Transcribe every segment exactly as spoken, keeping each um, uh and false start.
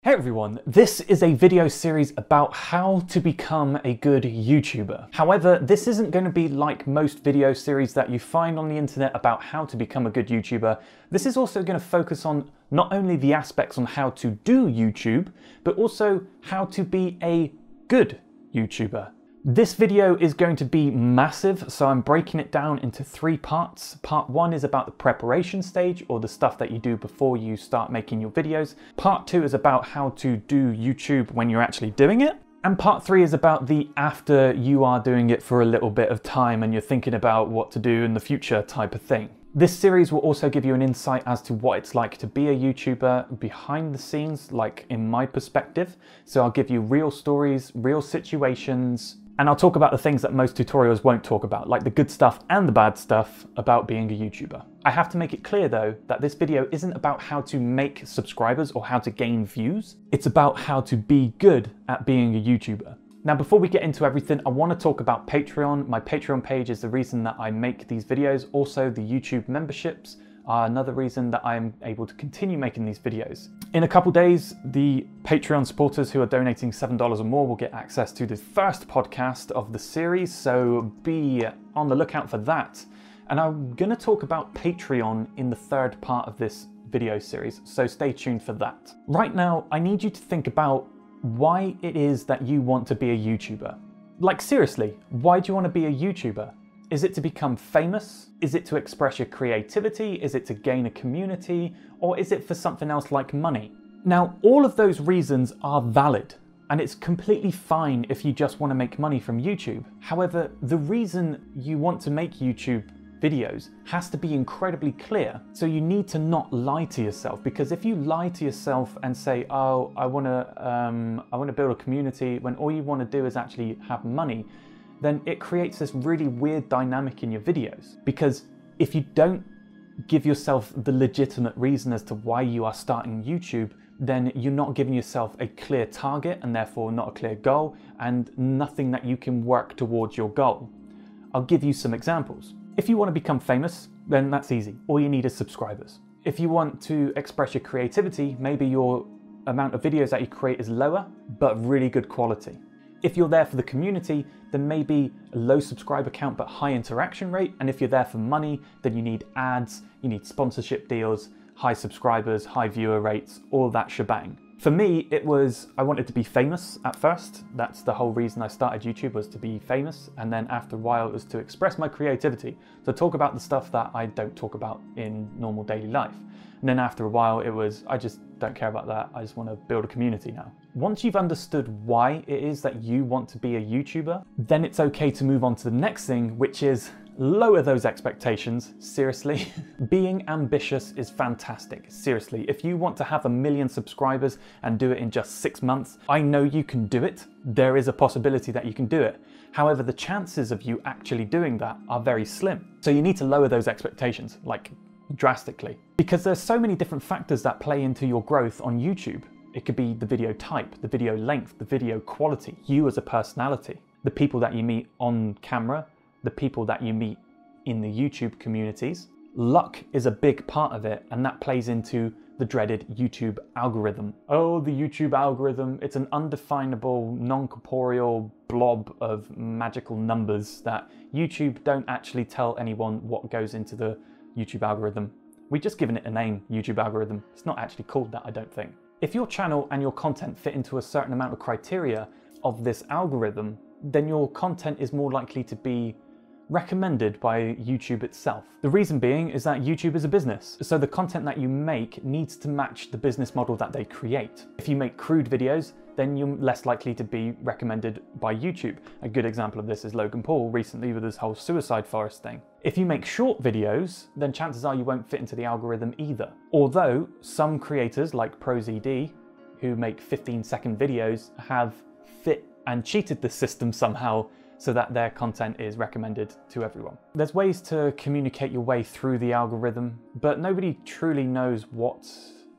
Hey everyone, this is a video series about how to become a good YouTuber. However, this isn't going to be like most video series that you find on the internet about how to become a good YouTuber. This is also going to focus on not only the aspects on how to do YouTube, but also how to be a good YouTuber. This video is going to be massive, so I'm breaking it down into three parts. Part one is about the preparation stage, or the stuff that you do before you start making your videos. Part two is about how to do YouTube when you're actually doing it. And part three is about the after you are doing it for a little bit of time and you're thinking about what to do in the future type of thing. This series will also give you an insight as to what it's like to be a YouTuber behind the scenes, like in my perspective. So I'll give you real stories, real situations, and I'll talk about the things that most tutorials won't talk about, like the good stuff and the bad stuff about being a YouTuber. I have to make it clear though, that this video isn't about how to make subscribers or how to gain views. It's about how to be good at being a YouTuber. Now, before we get into everything, I want to talk about Patreon. My Patreon page is the reason that I make these videos. Also, the YouTube memberships are another reason that I'm able to continue making these videos. In a couple days, the Patreon supporters who are donating seven dollars or more will get access to the first podcast of the series, so be on the lookout for that. And I'm gonna talk about Patreon in the third part of this video series, so stay tuned for that. Right now, I need you to think about why it is that you want to be a YouTuber. Like seriously, why do you want to be a YouTuber? Is it to become famous? Is it to express your creativity? Is it to gain a community? Or is it for something else like money? Now, all of those reasons are valid, and it's completely fine if you just want to make money from YouTube. However, the reason you want to make YouTube videos has to be incredibly clear. So you need to not lie to yourself, because if you lie to yourself and say, oh, I want to um, I want to build a community, when all you want to do is actually have money, then it creates this really weird dynamic in your videos. Because if you don't give yourself the legitimate reason as to why you are starting YouTube, then you're not giving yourself a clear target and therefore not a clear goal, and nothing that you can work towards your goal. I'll give you some examples. If you want to become famous, then that's easy. All you need is subscribers. If you want to express your creativity, maybe your amount of videos that you create is lower, but really good quality. If you're there for the community, then maybe a low subscriber count but high interaction rate. And if you're there for money, then you need ads, you need sponsorship deals, high subscribers, high viewer rates, all that shebang. For me, it was, I wanted to be famous at first. That's the whole reason I started YouTube, was to be famous. And then after a while, it was to express my creativity, to talk about the stuff that I don't talk about in normal daily life. And then after a while, it was, I just don't care about that. I just want to build a community now. Once you've understood why it is that you want to be a YouTuber, then it's okay to move on to the next thing, which is lower those expectations. Seriously, being ambitious is fantastic. Seriously, if you want to have a million subscribers and do it in just six months, I know you can do it. There is a possibility that you can do it. However, the chances of you actually doing that are very slim. So you need to lower those expectations, like drastically, because there's so many different factors that play into your growth on YouTube. It could be the video type, the video length, the video quality, you as a personality, the people that you meet on camera, the people that you meet in the YouTube communities. Luck is a big part of it, and that plays into the dreaded YouTube algorithm. Oh, the YouTube algorithm, it's an undefinable, non-corporeal blob of magical numbers that YouTube don't actually tell anyone what goes into the YouTube algorithm. We've just given it a name, YouTube algorithm. It's not actually called that, I don't think. If your channel and your content fit into a certain amount of criteria of this algorithm, then your content is more likely to be recommended by YouTube itself. The reason being is that YouTube is a business, so the content that you make needs to match the business model that they create. If you make crude videos, then you're less likely to be recommended by YouTube. A good example of this is Logan Paul recently with his whole suicide forest thing. If you make short videos, then chances are you won't fit into the algorithm either. Although some creators like ProZD, who make fifteen second videos, have fit and cheated the system somehow so that their content is recommended to everyone. There's ways to communicate your way through the algorithm, but nobody truly knows what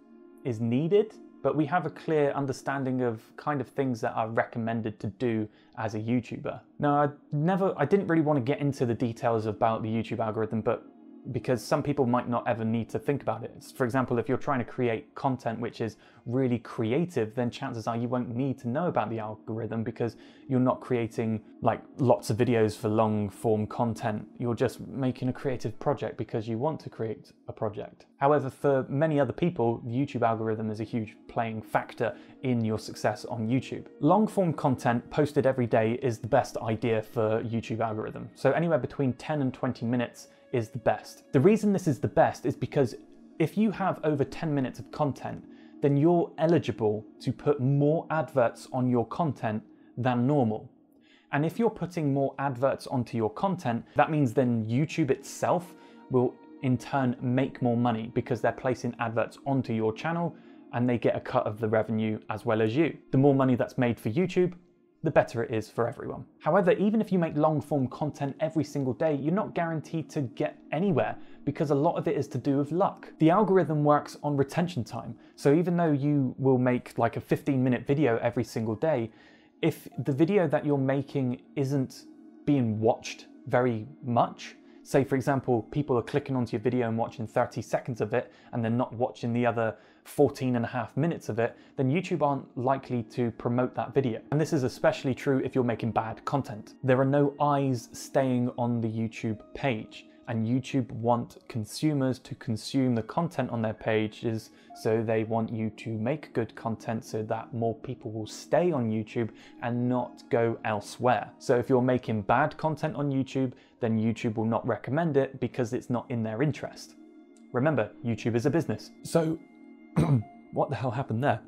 is needed. But we have a clear understanding of kind of things that are recommended to do as a YouTuber. Now, I never, I didn't really want to get into the details about the YouTube algorithm, but because some people might not ever need to think about it. For example, if you're trying to create content which is really creative, then chances are you won't need to know about the algorithm because you're not creating like lots of videos for long form content. You're just making a creative project because you want to create a project. However, for many other people, the YouTube algorithm is a huge playing factor in your success on YouTube. Long form content posted every day is the best idea for YouTube algorithm. So anywhere between ten and twenty minutes is the best. The reason this is the best is because if you have over ten minutes of content, then you're eligible to put more adverts on your content than normal. And if you're putting more adverts onto your content, that means then YouTube itself will in turn make more money because they're placing adverts onto your channel and they get a cut of the revenue as well as you. The more money that's made for YouTube, the better it is for everyone. However, even if you make long form content every single day, you're not guaranteed to get anywhere because a lot of it is to do with luck. The algorithm works on retention time. So even though you will make like a fifteen minute video every single day, if the video that you're making isn't being watched very much, say for example, people are clicking onto your video and watching thirty seconds of it and they're not watching the other fourteen and a half minutes of it, then YouTube aren't likely to promote that video. And this is especially true if you're making bad content. There are no eyes staying on the YouTube page, and YouTube want consumers to consume the content on their pages, so they want you to make good content so that more people will stay on YouTube and not go elsewhere. So if you're making bad content on YouTube, then YouTube will not recommend it because it's not in their interest. Remember, YouTube is a business. So what the hell happened there?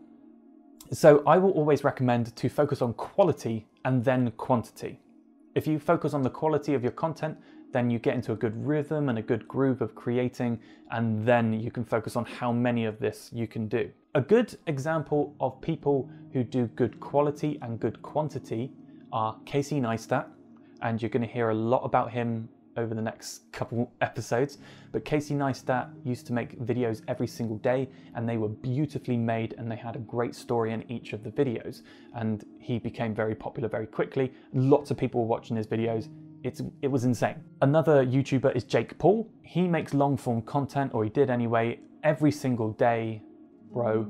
So I will always recommend to focus on quality and then quantity. If you focus on the quality of your content, then you get into a good rhythm and a good groove of creating, and then you can focus on how many of this you can do. A good example of people who do good quality and good quantity are Casey Neistat, and you're going to hear a lot about him over the next couple episodes. But Casey Neistat used to make videos every single day, and they were beautifully made and they had a great story in each of the videos, and he became very popular very quickly. Lots of people were watching his videos. It's, it was insane. Another YouTuber is Jake Paul. He makes long form content, or he did anyway, every single day. Bro,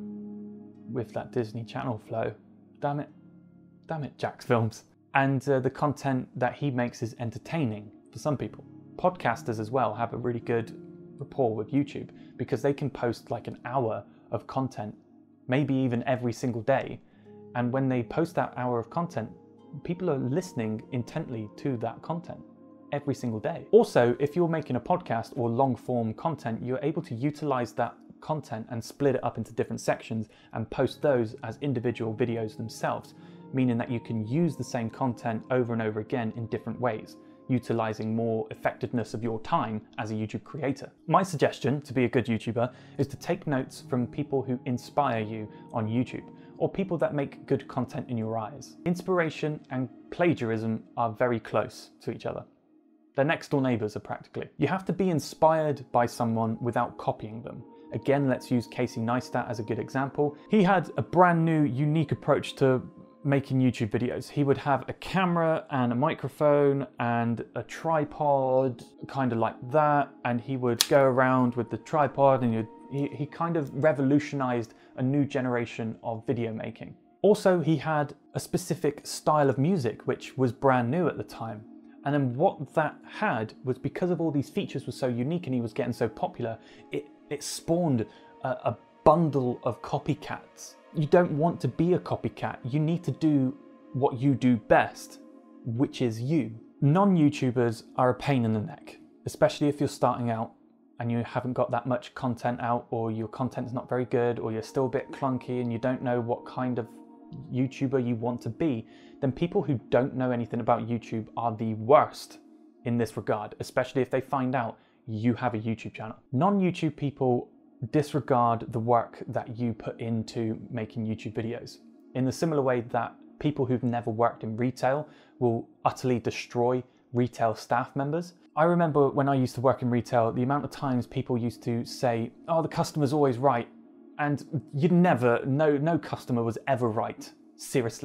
with that Disney Channel flow. Damn it. Damn it, Jack's Films. And uh, the content that he makes is entertaining for some people. Podcasters as well have a really good rapport with YouTube because they can post like an hour of content, maybe even every single day. And when they post that hour of content, people are listening intently to that content every single day. Also, if you're making a podcast or long form content, you're able to utilize that content and split it up into different sections and post those as individual videos themselves, meaning that you can use the same content over and over again in different ways, utilizing more effectiveness of your time as a YouTube creator. My suggestion to be a good YouTuber is to take notes from people who inspire you on YouTube, or people that make good content in your eyes. Inspiration and plagiarism are very close to each other. They're next door neighbors, are practically. You have to be inspired by someone without copying them. Again, let's use Casey Neistat as a good example. He had a brand new, unique approach to making YouTube videos. He would have a camera and a microphone and a tripod, kind of like that, and he would go around with the tripod, and he, he kind of revolutionized a new generation of video making. Also, he had a specific style of music which was brand new at the time. And then what that had was, because of all these features were so unique and he was getting so popular, it, it spawned a, a bundle of copycats. You don't want to be a copycat. You need to do what you do best, which is you. Non-YouTubers are a pain in the neck, especially if you're starting out and you haven't got that much content out, or your content's not very good, or you're still a bit clunky and you don't know what kind of YouTuber you want to be. Then people who don't know anything about YouTube are the worst in this regard, especially if they find out you have a YouTube channel. Non-YouTube people disregard the work that you put into making YouTube videos, in the similar way that people who've never worked in retail will utterly destroy retail staff members. I remember when I used to work in retail, the amount of times people used to say, oh, the customer's always right. And you'd never, no, no customer was ever right. Seriously.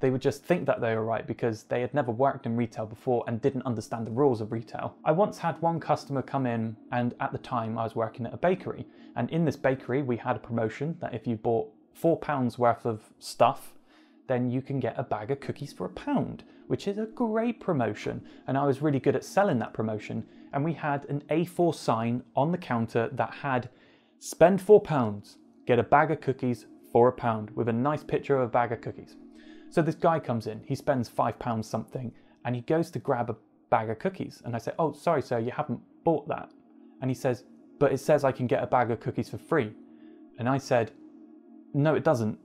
They would just think that they were right because they had never worked in retail before and didn't understand the rules of retail. I once had one customer come in, and at the time I was working at a bakery, and in this bakery we had a promotion that if you bought four pounds worth of stuff, then you can get a bag of cookies for a pound, which is a great promotion. And I was really good at selling that promotion. And we had an A four sign on the counter that had spend four pounds, get a bag of cookies for a pound, with a nice picture of a bag of cookies. So this guy comes in, he spends five pounds something, and he goes to grab a bag of cookies. And I say, oh, sorry, sir, you haven't bought that. And he says, but it says I can get a bag of cookies for free. And I said, no, it doesn't.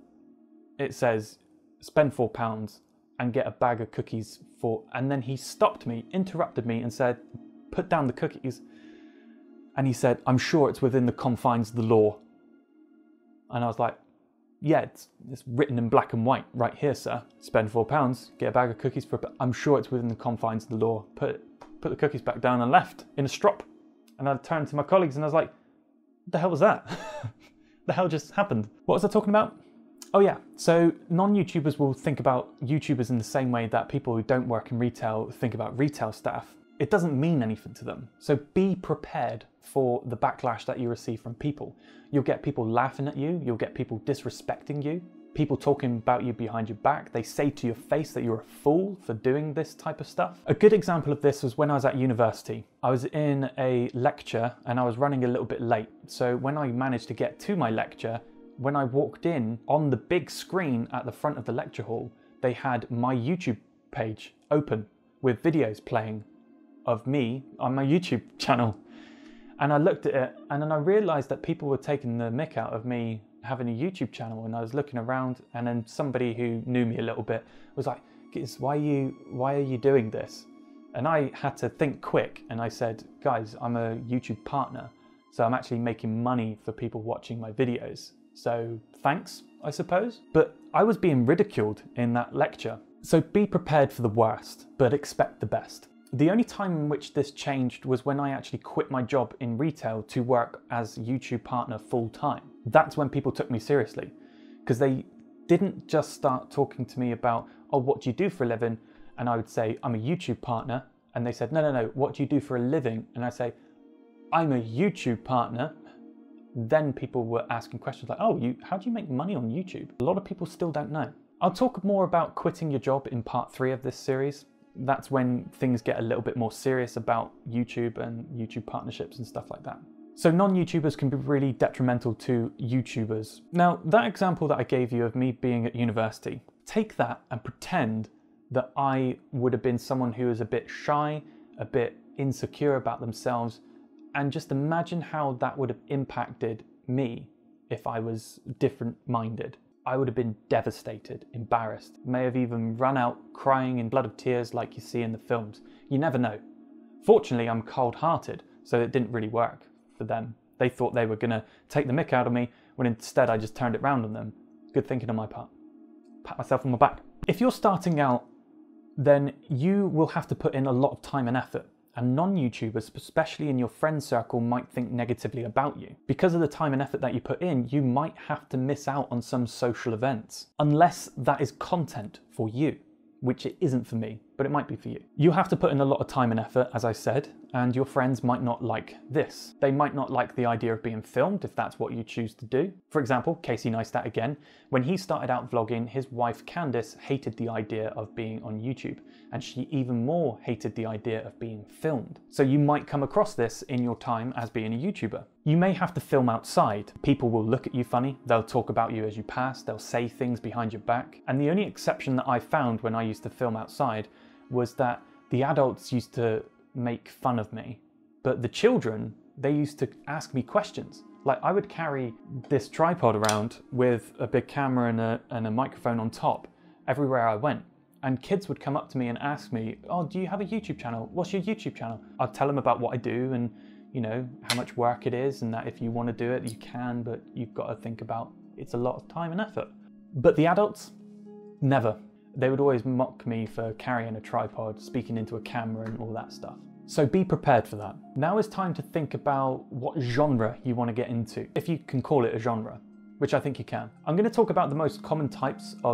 It says spend four pounds and get a bag of cookies for, and then he stopped me, interrupted me and said, put down the cookies. And he said, I'm sure it's within the confines of the law. And I was like, yeah, it's, it's written in black and white right here, sir. Spend four pounds, get a bag of cookies for, I'm sure it's within the confines of the law. Put, put the cookies back down and left in a strop. And I turned to my colleagues and I was like, what the hell was that? The hell just happened? What was I talking about? Oh yeah, so non-YouTubers will think about YouTubers in the same way that people who don't work in retail think about retail staff. It doesn't mean anything to them. So be prepared for the backlash that you receive from people. You'll get people laughing at you, you'll get people disrespecting you, people talking about you behind your back. They say to your face that you're a fool for doing this type of stuff. A good example of this was when I was at university. I was in a lecture and I was running a little bit late. So when I managed to get to my lecture, when I walked in, on the big screen at the front of the lecture hall, they had my YouTube page open with videos playing of me on my YouTube channel. And I looked at it and then I realized that people were taking the mick out of me having a YouTube channel, and I was looking around and then somebody who knew me a little bit was like, why are you, why are you doing this? And I had to think quick and I said, guys, I'm a YouTube partner, so I'm actually making money for people watching my videos. So thanks, I suppose. But I was being ridiculed in that lecture. So be prepared for the worst, but expect the best. The only time in which this changed was when I actually quit my job in retail to work as YouTube partner full time. That's when people took me seriously, because they didn't just start talking to me about, oh, what do you do for a living? And I would say, I'm a YouTube partner. And they said, no, no, no, what do you do for a living? And I say, I'm a YouTube partner. Then people were asking questions like, oh, you, how do you make money on YouTube? A lot of people still don't know. I'll talk more about quitting your job in part three of this series. That's when things get a little bit more serious about YouTube and YouTube partnerships and stuff like that. So non-YouTubers can be really detrimental to YouTubers. Now, that example that I gave you of me being at university, take that and pretend that I would have been someone who was a bit shy, a bit insecure about themselves, and just imagine how that would have impacted me if I was different-minded. I would have been devastated, embarrassed, may have even run out crying in blood of tears like you see in the films. You never know. Fortunately, I'm cold-hearted, so it didn't really work for them. They thought they were gonna take the mick out of me, when instead I just turned it round on them. Good thinking on my part. Pat myself on my back. If you're starting out, then you will have to put in a lot of time and effort. And non-YouTubers, especially in your friend circle, might think negatively about you. Because of the time and effort that you put in, you might have to miss out on some social events, unless that is content for you, which it isn't for me, but it might be for you. You have to put in a lot of time and effort, as I said, and your friends might not like this. They might not like the idea of being filmed if that's what you choose to do. For example, Casey Neistat again, when he started out vlogging, his wife Candice hated the idea of being on YouTube, and she even more hated the idea of being filmed. So you might come across this in your time as being a YouTuber. You may have to film outside. People will look at you funny, they'll talk about you as you pass, they'll say things behind your back. And the only exception that I found when I used to film outside was that the adults used to make fun of me, but the children, they used to ask me questions. Like, I would carry this tripod around with a big camera and a, and a microphone on top everywhere I went. And kids would come up to me and ask me, oh, do you have a YouTube channel? What's your YouTube channel? I'd tell them about what I do and, you know, how much work it is, and that if you want to do it, you can, but you've got to think about it's a lot of time and effort. But the adults, never. They would always mock me for carrying a tripod, speaking into a camera and all that stuff. So be prepared for that. Now is time to think about what genre you want to get into, if you can call it a genre, which I think you can. I'm going to talk about the most common types of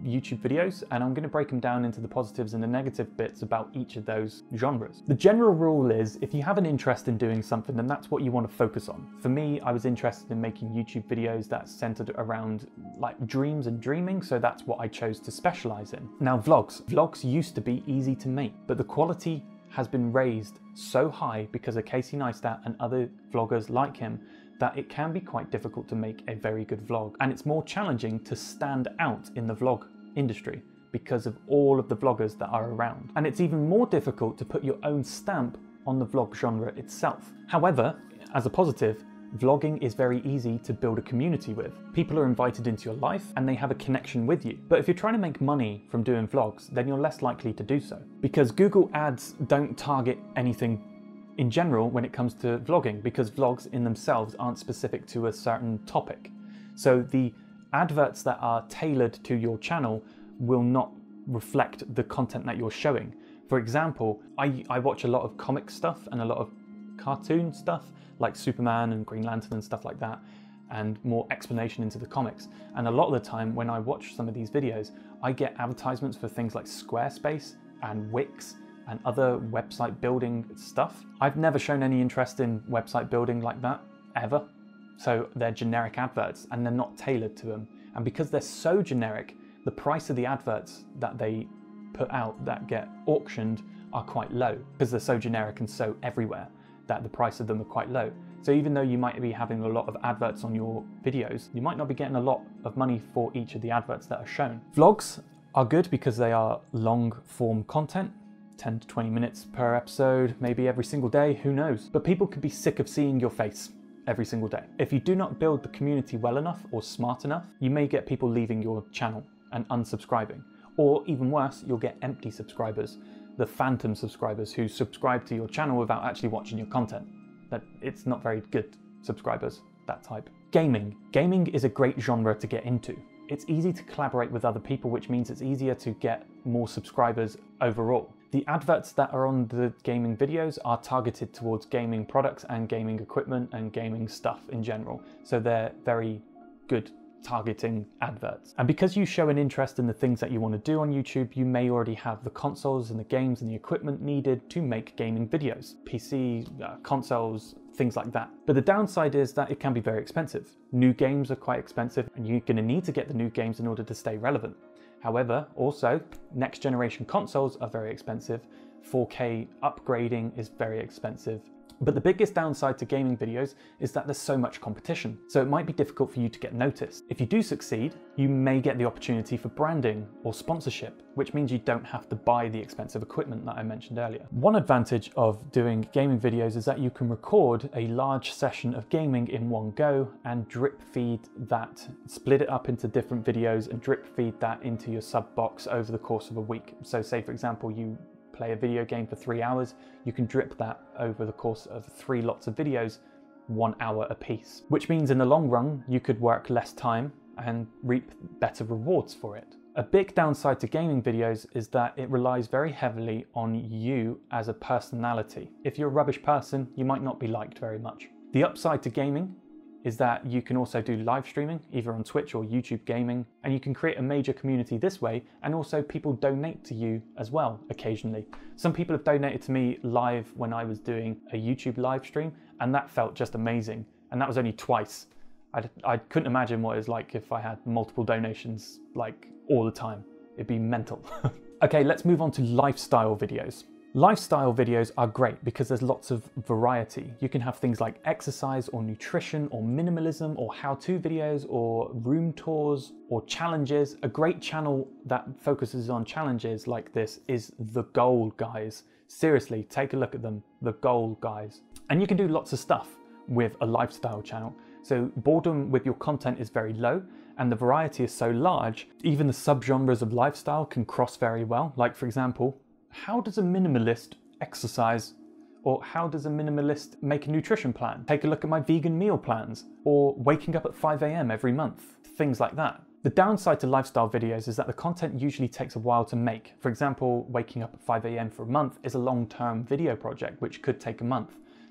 YouTube videos, and I'm going to break them down into the positives and the negative bits about each of those genres. The general rule is if you have an interest in doing something, then that's what you want to focus on. For me, I was interested in making YouTube videos that centered around like dreams and dreaming, so that's what I chose to specialize in. Now vlogs. Vlogs used to be easy to make, but the quality has been raised so high because of Casey Neistat and other vloggers like him that it can be quite difficult to make a very good vlog. And it's more challenging to stand out in the vlog industry because of all of the vloggers that are around. And it's even more difficult to put your own stamp on the vlog genre itself. However, as a positive, vlogging is very easy to build a community with. People are invited into your life and they have a connection with you. But if you're trying to make money from doing vlogs, then you're less likely to do so. Because Google ads don't target anything in general when it comes to vlogging, because vlogs in themselves aren't specific to a certain topic. So the adverts that are tailored to your channel will not reflect the content that you're showing. For example, I, I watch a lot of comic stuff and a lot of cartoon stuff, like Superman and Green Lantern and stuff like that, and more explanation into the comics. And a lot of the time when I watch some of these videos, I get advertisements for things like Squarespace and Wix and other website building stuff. I've never shown any interest in website building like that, ever. So they're generic adverts and they're not tailored to them. And because they're so generic, the price of the adverts that they put out that get auctioned are quite low because they're so generic and so everywhere that the price of them are quite low. So even though you might be having a lot of adverts on your videos, you might not be getting a lot of money for each of the adverts that are shown. Vlogs are good because they are long form content, ten to twenty minutes per episode, maybe every single day, who knows? But people could be sick of seeing your face every single day. If you do not build the community well enough or smart enough, you may get people leaving your channel and unsubscribing. Or even worse, you'll get empty subscribers, the phantom subscribers who subscribe to your channel without actually watching your content. That it's not very good subscribers, that type. Gaming. Gaming is a great genre to get into. It's easy to collaborate with other people, which means it's easier to get more subscribers overall. The adverts that are on the gaming videos are targeted towards gaming products and gaming equipment and gaming stuff in general. So they're very good targeting adverts. And because you show an interest in the things that you want to do on YouTube, you may already have the consoles and the games and the equipment needed to make gaming videos. P C, uh, consoles, things like that. But the downside is that it can be very expensive. New games are quite expensive and you're going to need to get the new games in order to stay relevant. However, also, next generation consoles are very expensive. four K upgrading is very expensive. But the biggest downside to gaming videos is that there's so much competition, so it might be difficult for you to get noticed. If you do succeed, you may get the opportunity for branding or sponsorship, which means you don't have to buy the expensive equipment that I mentioned earlier. One advantage of doing gaming videos is that you can record a large session of gaming in one go and drip feed that, split it up into different videos and drip feed that into your sub box over the course of a week. So say for example, you play a video game for three hours, you can drip that over the course of three lots of videos, one hour a piece. Which means in the long run, you could work less time and reap better rewards for it. A big downside to gaming videos is that it relies very heavily on you as a personality. If you're a rubbish person, you might not be liked very much. The upside to gaming is that you can also do live streaming, either on Twitch or YouTube gaming, and you can create a major community this way, and also people donate to you as well occasionally. Some people have donated to me live when I was doing a YouTube live stream, and that felt just amazing. And that was only twice. I'd, I couldn't imagine what it was like if I had multiple donations like all the time. It'd be mental. Okay, let's move on to lifestyle videos. Lifestyle videos are great because there's lots of variety. You can have things like exercise or nutrition or minimalism or how-to videos or room tours or challenges. A great channel that focuses on challenges like this is The Goal Guys. Seriously, take a look at them, The Goal Guys. And you can do lots of stuff with a lifestyle channel. So boredom with your content is very low and the variety is so large, even the subgenres of lifestyle can cross very well. Like for example, how does a minimalist exercise? Or how does a minimalist make a nutrition plan? Take a look at my vegan meal plans, or waking up at five A M every month, things like that. The downside to lifestyle videos is that the content usually takes a while to make. For example, waking up at five A M for a month is a long-term video project, which could take a month.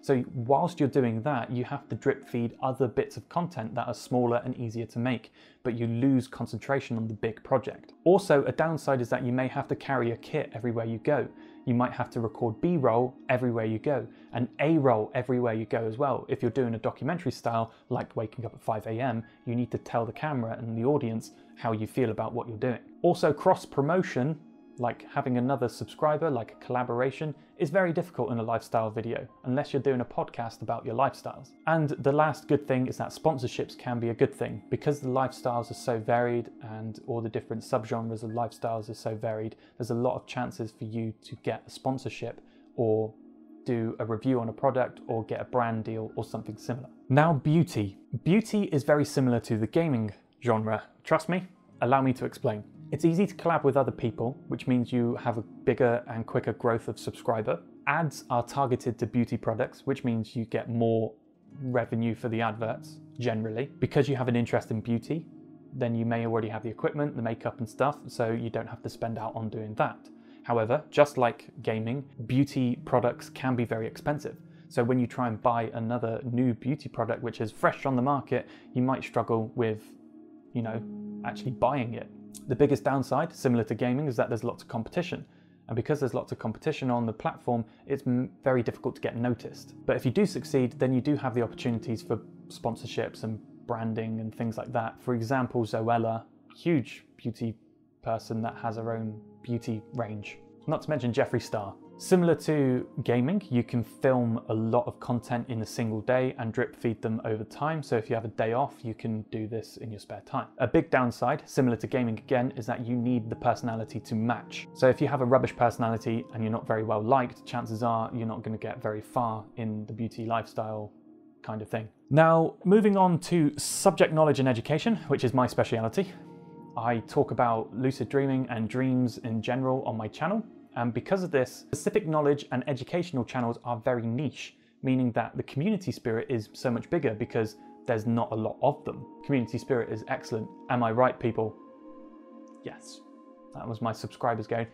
So whilst you're doing that, you have to drip feed other bits of content that are smaller and easier to make, but you lose concentration on the big project. Also, a downside is that you may have to carry a kit everywhere you go. You might have to record B-roll everywhere you go, and A-roll everywhere you go as well. If you're doing a documentary style, like waking up at five A M, you need to tell the camera and the audience how you feel about what you're doing. Also, cross-promotion, like having another subscriber, like a collaboration, is very difficult in a lifestyle video, unless you're doing a podcast about your lifestyles. And the last good thing is that sponsorships can be a good thing. Because the lifestyles are so varied and all the different subgenres of lifestyles are so varied, there's a lot of chances for you to get a sponsorship or do a review on a product or get a brand deal or something similar. Now, beauty. Beauty is very similar to the gaming genre. Trust me, allow me to explain. It's easy to collab with other people, which means you have a bigger and quicker growth of subscriber. Ads are targeted to beauty products, which means you get more revenue for the adverts, generally. Because you have an interest in beauty, then you may already have the equipment, the makeup and stuff, so you don't have to spend out on doing that. However, just like gaming, beauty products can be very expensive. So when you try and buy another new beauty product, which is fresh on the market, you might struggle with, you know, actually buying it. The biggest downside, similar to gaming, is that there's lots of competition. And because there's lots of competition on the platform, it's very difficult to get noticed. But if you do succeed, then you do have the opportunities for sponsorships and branding and things like that. For example, Zoella, huge beauty person that has her own beauty range. Not to mention Jeffree Star. Similar to gaming, you can film a lot of content in a single day and drip feed them over time. So if you have a day off, you can do this in your spare time. A big downside, similar to gaming again, is that you need the personality to match. So if you have a rubbish personality and you're not very well liked, chances are you're not going to get very far in the beauty lifestyle kind of thing. Now, moving on to subject knowledge and education, which is my speciality. I talk about lucid dreaming and dreams in general on my channel. And because of this, specific knowledge and educational channels are very niche, meaning that the community spirit is so much bigger because there's not a lot of them. Community spirit is excellent. Am I right, people? Yes. That was my subscribers going,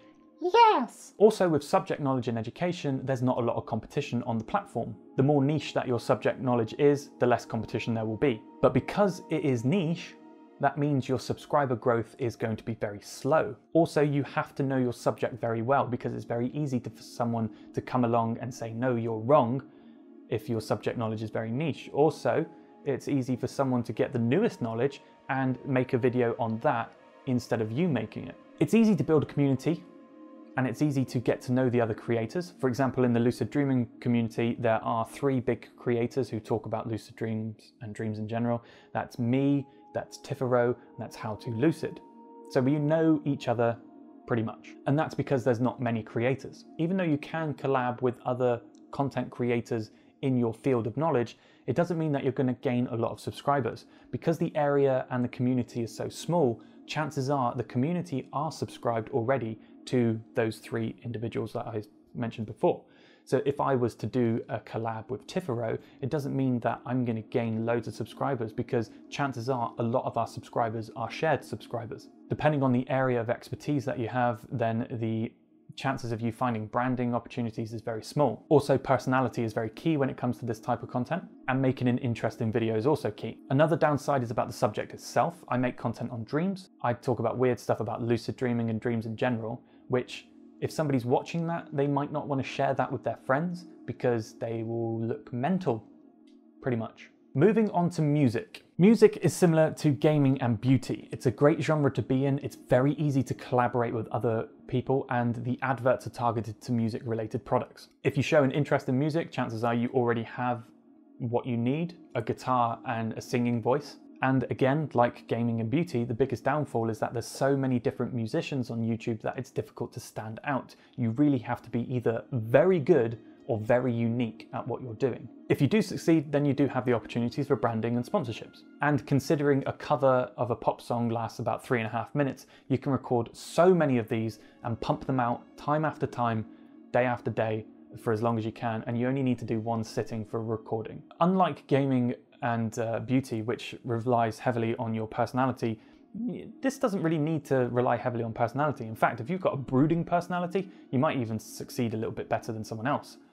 yes! Also, with subject knowledge and education, there's not a lot of competition on the platform. The more niche that your subject knowledge is, the less competition there will be. But because it is niche, that means your subscriber growth is going to be very slow. Also, you have to know your subject very well because it's very easy to, for someone to come along and say, no, you're wrong, if your subject knowledge is very niche. Also, it's easy for someone to get the newest knowledge and make a video on that instead of you making it. It's easy to build a community and it's easy to get to know the other creators. For example, in the lucid dreaming community, there are three big creators who talk about lucid dreams and dreams in general. That's me, that's Tifero, and that's How to Lucid. So we know each other pretty much. And that's because there's not many creators. Even though you can collab with other content creators in your field of knowledge, it doesn't mean that you're going to gain a lot of subscribers. Because the area and the community is so small, chances are the community are subscribed already to those three individuals that I mentioned before. So if I was to do a collab with Tifero, it doesn't mean that I'm going to gain loads of subscribers because chances are a lot of our subscribers are shared subscribers. Depending on the area of expertise that you have, then the chances of you finding branding opportunities is very small. Also, personality is very key when it comes to this type of content, and making an interesting video is also key. Another downside is about the subject itself. I make content on dreams. I talk about weird stuff about lucid dreaming and dreams in general, which if somebody's watching that, they might not want to share that with their friends because they will look mental, pretty much. Moving on to music. Music is similar to gaming and beauty. It's a great genre to be in. It's very easy to collaborate with other people, and the adverts are targeted to music related products. If you show an interest in music, chances are you already have what you need, a guitar and a singing voice. And again, like gaming and beauty, the biggest downfall is that there's so many different musicians on YouTube that it's difficult to stand out. You really have to be either very good or very unique at what you're doing. If you do succeed, then you do have the opportunities for branding and sponsorships. And considering a cover of a pop song lasts about three and a half minutes, you can record so many of these and pump them out time after time, day after day, for as long as you can, and you only need to do one sitting for recording. Unlike gaming and uh, beauty, which relies heavily on your personality, this doesn't really need to rely heavily on personality. In fact, if you've got a brooding personality, you might even succeed a little bit better than someone else.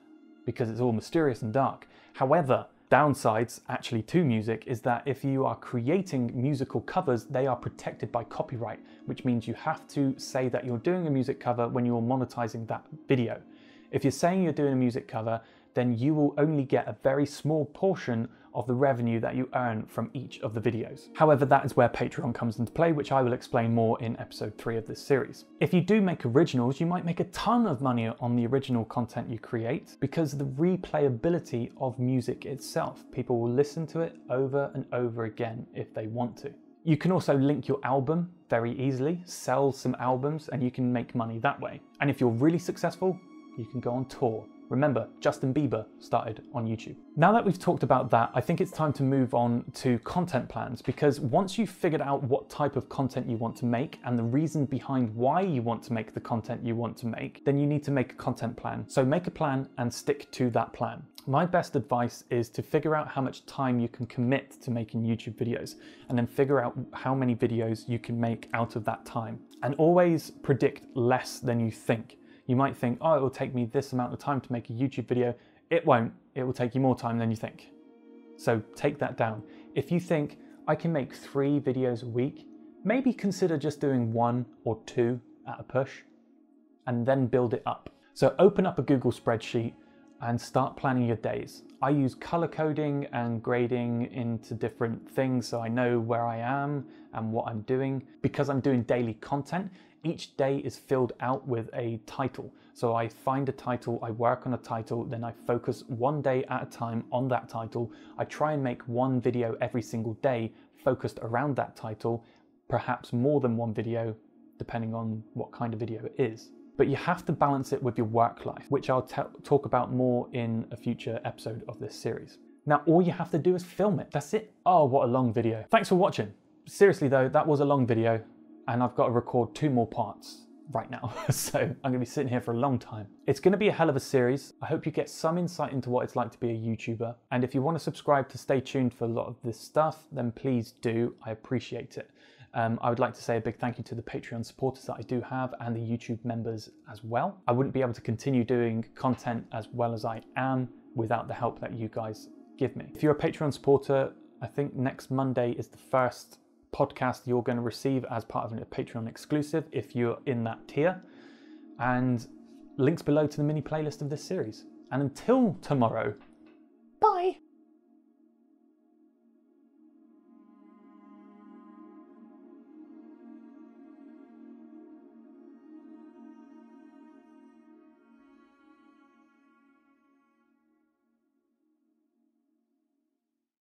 because it's all mysterious and dark. However, downsides actually to music is that if you are creating musical covers, they are protected by copyright, which means you have to say that you're doing a music cover when you're monetizing that video. If you're saying you're doing a music cover, then you will only get a very small portion of the revenue that you earn from each of the videos. However, that is where Patreon comes into play, which I will explain more in episode three of this series. If you do make originals, you might make a ton of money on the original content you create because of the replayability of music itself. People will listen to it over and over again if they want to. You can also link your album very easily, sell some albums, and you can make money that way. And if you're really successful, you can go on tour. Remember, Justin Bieber started on YouTube. Now that we've talked about that, I think it's time to move on to content plans, because once you've figured out what type of content you want to make and the reason behind why you want to make the content you want to make, then you need to make a content plan. So make a plan and stick to that plan. My best advice is to figure out how much time you can commit to making YouTube videos, and then figure out how many videos you can make out of that time. And always predict less than you think. You might think, oh, it will take me this amount of time to make a YouTube video. It won't. It will take you more time than you think. So take that down. If you think I can make three videos a week, maybe consider just doing one or two at a push and then build it up. So open up a Google spreadsheet and start planning your days. I use color coding and grading into different things so I know where I am and what I'm doing. Because I'm doing daily content, each day is filled out with a title. So I find a title, I work on a title, then I focus one day at a time on that title. I try and make one video every single day focused around that title, perhaps more than one video, depending on what kind of video it is. But you have to balance it with your work life, which I'll talk about more in a future episode of this series. Now, all you have to do is film it. That's it. Oh, what a long video. Thanks for watching. Seriously though, that was a long video, and I've got to record two more parts right now. So I'm gonna be sitting here for a long time. It's gonna be a hell of a series. I hope you get some insight into what it's like to be a YouTuber. And if you want to subscribe to stay tuned for a lot of this stuff, then please do. I appreciate it. Um, I would like to say a big thank you to the Patreon supporters that I do have and the YouTube members as well. I wouldn't be able to continue doing content as well as I am without the help that you guys give me. If you're a Patreon supporter, I think next Monday is the first podcast you're going to receive as part of a Patreon exclusive if you're in that tier, and links below to the mini playlist of this series. And until tomorrow,